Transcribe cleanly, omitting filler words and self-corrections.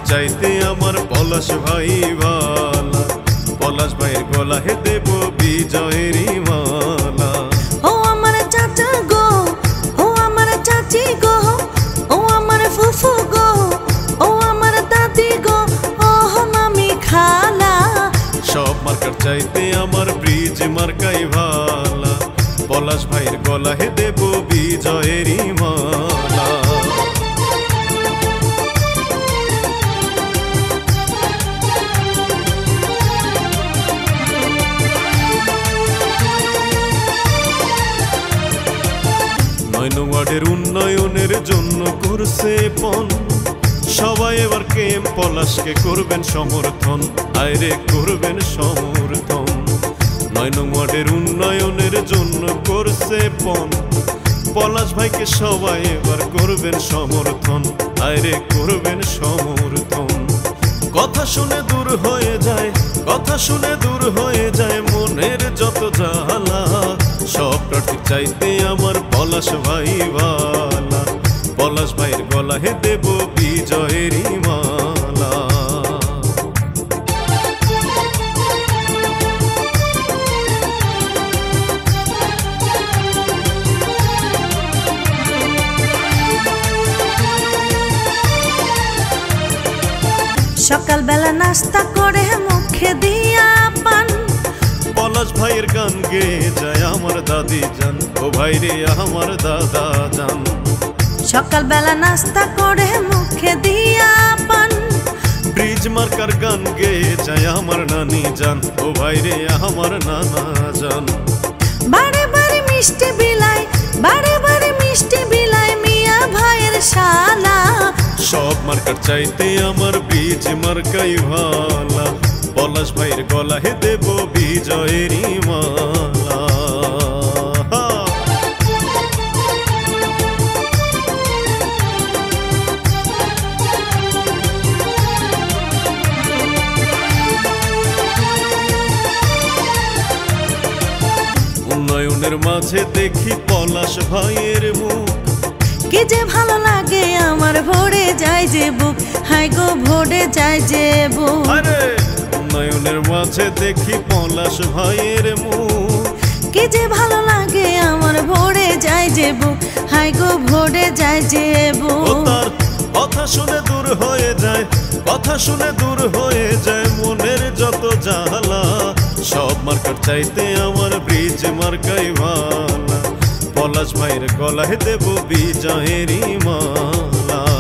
চাইতে আমার পলাশ ভাই ভালা, পলাশ ভাইয়ের গলায় দেব বিজয়েরই মালা। ও আমার চাচা গো, ও আমার চাচি গো, ও আমার ফুফু গো, ও আমার দাদি গো, ও মামি খালা। সব মার্কার চাইতে আমার ব্রিজ মার্কাই ভালা, পলাশ ভাইয়ের গলায় দেব বিজয়েরই মালা। ওয়ার্ডের উন্নয়নের জন্য করছে পণ, সবাই এবার কেম পলাশকে করবেন সমর্থন, আইরে করবেন সমর্থন। ৯ নং ওয়ার্ডের উন্নয়নের জন্য করছে পণ, পলাশ ভাইকে সবাই এবার করবেন সমর্থন, আইরে করবেন সমর্থন। কথা শুনে দূর হয়ে যায়, কথা শুনে দূর হয়ে যায় মনের যত জ্বালা। সব প্রার্থী চাইতে আমার পলাশ ভাই ভালা, পলাশ ভাইয়ের গলায় দেব বিজয়েরই মালা। সকালবেলা নাস্তা করে মুখে দিয়া পান, পলাশ ভাইয়ের গান গেয়ে যায় আমার দাদি জান, ও ভাই রে আমার দাদা জান। সকালবেলা নাস্তা করে মুখে দিয়া পান, ব্রিজ মার্কার গান গেয়ে যায় আমার নানি জান, ও ভাই রে আমার নানা জান। বারে বারে মিষ্টি বিলাই, বারে বারে মিষ্টি বিলাই মিয়া ভাইয়ের শালা। সব মার্কার চাইতে আমার ব্রিজ মার্কাই ভালা, পলাশ ভাইয়ের গলায় দেব বিজয়েরই মালা। উন্নয়নের মাঝে দেখি পলাশ ভাইয়ের মুখ, কি যে ভালো লাগে আমার ভরে যায় যে বুক, হাই গো ভরে যায় যে বুক। উন্নয়নের মাঝে দেখি পলাশ ভাইয়ের মুখ, কি যে ভালো লাগে আমার ভরে যায় যে বুক, হাই গো ভরে যায় যে বুক। তার কথা শুনে দূর হয়ে যায়, কথা শুনে দূর হয়ে যায় মনের যত জ্বালা। সব মার্কার চাইতে আমার ব্রিজ মার্কাই ভালা, পলাশ ভাইয়ের গলায় দেব বিজয়েরই মালা।